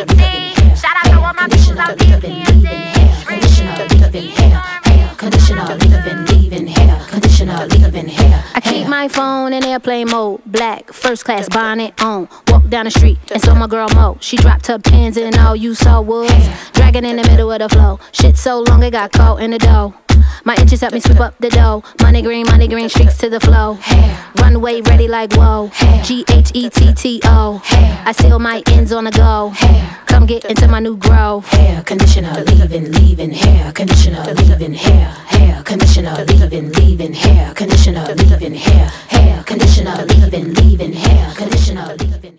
Kansas. Shout out to all my people out there in Kansas. Conditioner, leave-in hair. Conditioner, leave-in hair. Conditioner, leave-in hair. I keep my phone in airplane mode, black, first class bonnet on. Walk down the street and saw my girl Mo. She dropped her pins and all you saw was dragging in the middle of the flow. Shit so long it got caught in the dough. My inches help me sweep up the dough. Money green, streaks to the flow. Runway ready like whoa. G-H-E-T-T-O. I seal my ends on the go. Come get into my new grow. Hair conditioner, leave-in hair. Conditioner, leave-in hair. Hair conditioner, leave-in hair. Conditioner, leave-in hair. Hair conditioner, leave-in hair. Conditioner, leave-in.